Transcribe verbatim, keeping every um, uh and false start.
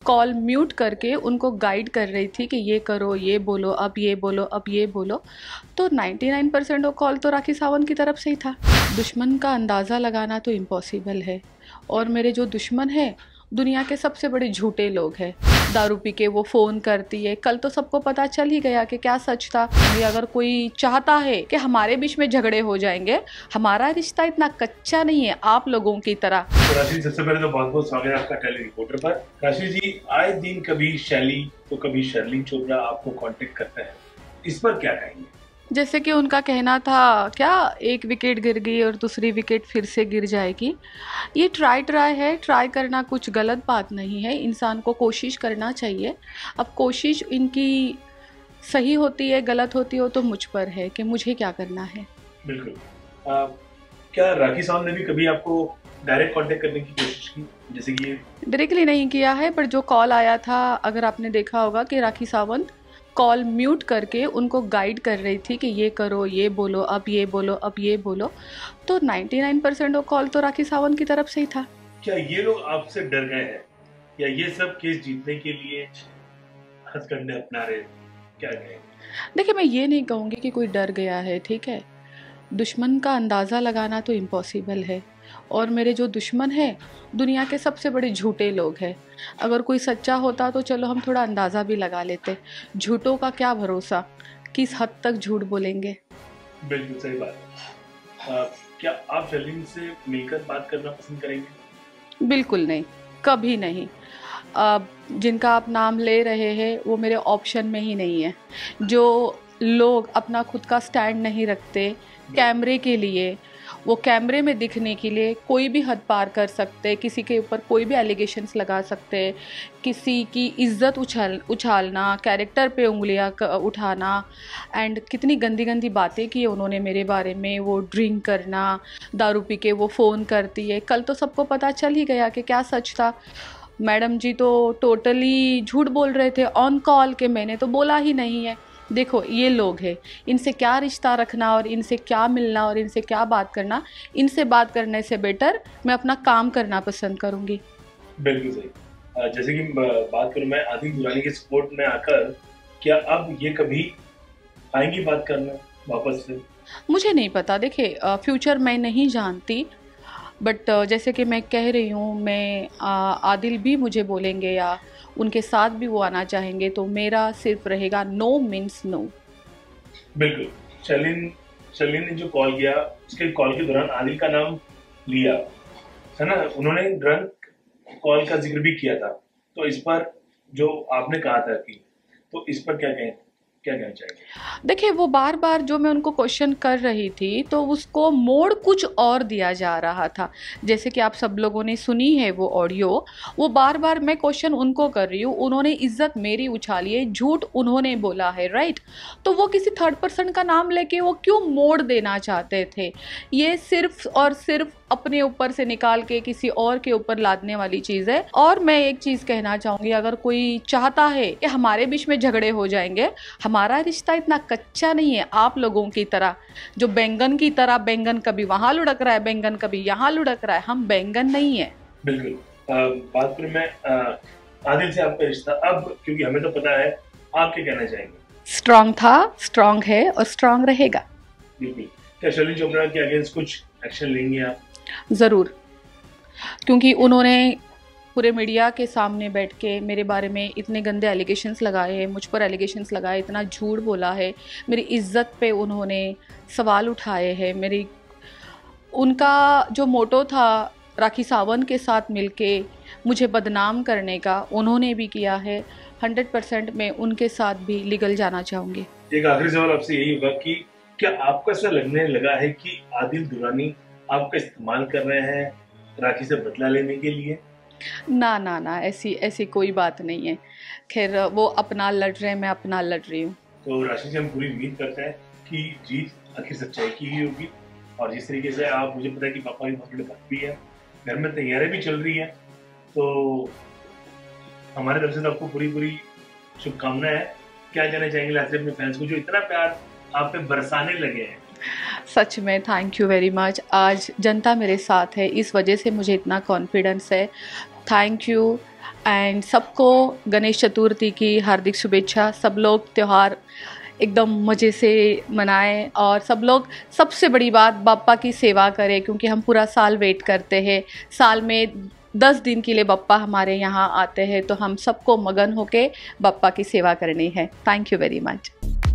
Call mute करके उनको guide कर रही थी कि ये करो, ये बोलो, अब ये बोलो, अब ये बोलो। तो निन्यानवे परसेंट वो कॉल तो राखी सावंत की तरफ से ही था। दुश्मन का अंदाज़ा लगाना तो इम्पॉसिबल है, और मेरे जो दुश्मन हैं दुनिया के सबसे बड़े झूठे लोग हैं। दारू पी के वो फ़ोन करती है, कल तो सबको पता चल ही गया कि क्या सच था। अगर कोई चाहता है कि हमारे बीच में झगड़े हो जाएंगे, हमारा रिश्ता इतना कच्चा नहीं है आप लोगों की तरह। तो राशि, सबसे पहले तो बहुत बहुत स्वागत है आपका टेली रिपोर्टर पर। राशि जी, आए दिन कभी शैली तो कभी शर्लिन चोपड़ा आपको कांटेक्ट करता है, इस पर क्या कहेंगे? जैसे कि उनका कहना था क्या एक विकेट गिर गई और दूसरी विकेट फिर से गिर जाएगी। ये ट्राई ट्राई है, ट्राई करना कुछ गलत बात नहीं है, इंसान को कोशिश करना चाहिए। अब कोशिश इनकी सही होती है गलत होती हो तो मुझ पर है कि मुझे क्या करना है। बिल्कुल। आ, क्या राखी साहब ने भी कभी आपको डायरेक्ट कांटेक्ट करने की कोशिश की, जैसे कि ये? डायरेक्टली नहीं किया है, पर जो कॉल आया था, अगर आपने देखा होगा कि राखी सावंत कॉल म्यूट करके उनको गाइड कर रही थी कि ये करो, ये बोलो, अब ये बोलो, अब ये बोलो। तो निन्यानवे परसेंट वो कॉल तो राखी सावंत की तरफ से ही था। क्या ये लोग आपसे डर गए हैं, या ये सब केस जीतने के लिए हथकंडे अपना रहे, क्या कहें? देखिए, मैं ये नहीं कहूँगी कि कोई डर गया है, ठीक है। दुश्मन का अंदाज़ा लगाना तो इम्पॉसिबल है, और मेरे जो दुश्मन हैं दुनिया के सबसे बड़े झूठे लोग हैं। अगर कोई सच्चा होता तो चलो हम थोड़ा अंदाज़ा भी लगा लेते। झूठों का क्या भरोसा, किस हद तक झूठ बोलेंगे। बिल्कुल सही बात है। क्या आप शर्लिन से मिलकर बात करना पसंद करेंगे? बिल्कुल नहीं, कभी नहीं। अब जिनका आप नाम ले रहे हैं वो मेरे ऑप्शन में ही नहीं है। जो लोग अपना खुद का स्टैंड नहीं रखते कैमरे के लिए, वो कैमरे में दिखने के लिए कोई भी हद पार कर सकते, किसी के ऊपर कोई भी एलिगेशंस लगा सकते, किसी की इज्जत उछाल उछालना, कैरेक्टर पे उंगलियां उठाना, एंड कितनी गंदी गंदी बातें की उन्होंने मेरे बारे में। वो ड्रिंक करना, दारू पी के वो फ़ोन करती है, कल तो सबको पता चल ही गया कि क्या सच था। मैडम जी तो टोटली झूठ बोल रहे थे ऑन कॉल के, मैंने तो बोला ही नहीं है। देखो ये लोग हैं, इनसे क्या रिश्ता रखना और इनसे क्या मिलना और इनसे क्या बात करना। इनसे बात करने से बेटर मैं अपना काम करना पसंद करूंगी। बिल्कुल सही। जैसे कि बात करूं मैं आदिल दुरानी के सपोर्ट में आकर, क्या अब ये कभी आएंगी बात करना वापस से? मुझे नहीं पता, देखिए फ्यूचर मैं नहीं जानती, बट जैसे कि मैं कह रही हूँ, मैं आदिल भी मुझे बोलेंगे या उनके साथ भी वो आना चाहेंगे तो मेरा सिर्फ रहेगा नो मीन्स नो। बिल्कुल। शर्लिन शर्लिन ने जो कॉल किया, उसके कॉल के दौरान आदिल का नाम लिया है ना, उन्होंने ड्रंक कॉल का जिक्र भी किया था। तो इस पर जो आपने कहा था कि, तो इस पर क्या कहें, क्या कहना चाहेंगे? देखिए, वो बार बार जो मैं उनको क्वेश्चन कर रही थी तो उसको मोड़ कुछ और दिया जा रहा था। जैसे कि आप सब लोगों ने सुनी है वो ऑडियो, वो बार बार मैं क्वेश्चन उनको कर रही हूँ, उन्होंने इज्जत मेरी उछाली है, झूठ उन्होंने बोला है, राइट। तो वो किसी थर्ड पर्सन का नाम लेके वो क्यों मोड़ देना चाहते थे? ये सिर्फ और सिर्फ अपने ऊपर से निकाल के किसी और के ऊपर लादने वाली चीज़ है। और मैं एक चीज़ कहना चाहूँगी, अगर कोई चाहता है कि हमारे बीच में झगड़े हो जाएंगे, हमारा रिश्ता इतना कच्चा नहीं है आप लोगों की तरह, जो बैंगन की तरह बैंगन कभी वहाँ लुढ़क रहा है, बैंगन कभी यहाँ लुढ़क रहा है। हम बैंगन नहीं है। बिल्कुल। बात करूँ मैं आदिल से आपका रिश्ता अब, क्योंकि हमें तो पता है, आप क्या कहना चाहेंगे? स्ट्रांग था, स्ट्रांग है और स्ट्रांग रहेगा। बिल्कुल। क्या शर्लिन चोपड़ा के अगेंस्ट कुछ एक्शन लेंगे आप? ज़रूर, क्योंकि उन्होंने पूरे मीडिया के सामने बैठ के मेरे बारे में इतने गंदे एलिगेशंस लगाए हैं, मुझ पर एलिगेशंस लगाए, इतना झूठ बोला है, मेरी इज्जत पे उन्होंने सवाल उठाए हैं। मेरी उनका जो मोटो था राखी सावंत के साथ मिलके मुझे बदनाम करने का, उन्होंने भी किया है। हंड्रेड परसेंट मैं उनके साथ भी लीगल जाना चाहूँगी। एक आखिरी सवाल आपसे यही होगा कि क्या आपको ऐसा लगने लगा है कि आदिल दुरानी आपका इस्तेमाल कर रहे हैं राखी से बदला लेने के लिए? ना ना ना, ऐसी ऐसी कोई बात नहीं है। खैर, वो अपना लड़ रहे हैं, मैं अपना लड़ रही हूँ। तो राशि से हम पूरी उम्मीद करते हैं कि जीत आखिर सच्चाई की ही होगी। और जिस तरीके से आप, मुझे पता है कि पापा की बहुत बड़े भक्त भी है, घर में तैयारी भी चल रही है, तो हमारे तरफ से तो आपको पूरी पूरी शुभकामनाएं है। क्या कहना चाहेंगे लास्ट अपने फैंस को जो इतना प्यार आप पे बरसाने लगे हैं? सच में थैंक यू वेरी मच। आज जनता मेरे साथ है, इस वजह से मुझे इतना कॉन्फिडेंस है। Thank you. एंड सबको गणेश चतुर्थी की हार्दिक शुभेच्छा। सब लोग त्यौहार एकदम मज़े से मनाएं और सब लोग, सबसे बड़ी बात, बाप्पा की सेवा करें, क्योंकि हम पूरा साल वेट करते हैं। साल में दस दिन के लिए बाप्पा हमारे यहाँ आते हैं, तो हम सबको मगन होके बाप्पा की सेवा करनी है। Thank you very much.